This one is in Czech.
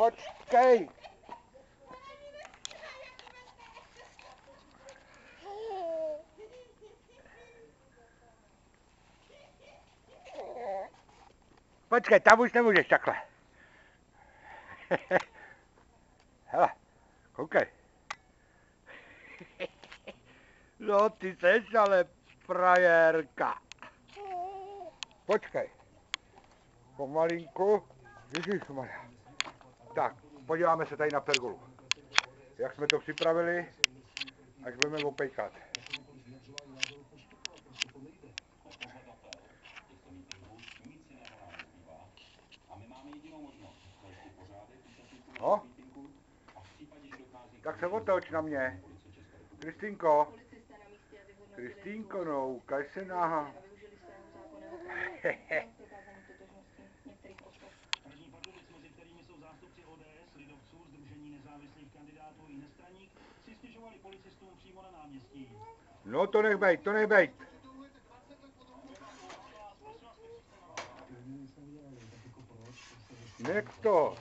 Počkej! Počkej, tam už nemůžeš takhle. Hele, koukej. No, ty seš ale frajerka. Počkej. Pomalinku. Ježišmarja. Tak, podíváme se tady na pergolu. Jak jsme to připravili, až budeme opejkat. No. Tak se otoč na mě. Kristýnko. Kristýnko, no, ukaž se na... No to nech bejt, to nech bejt. Nech to.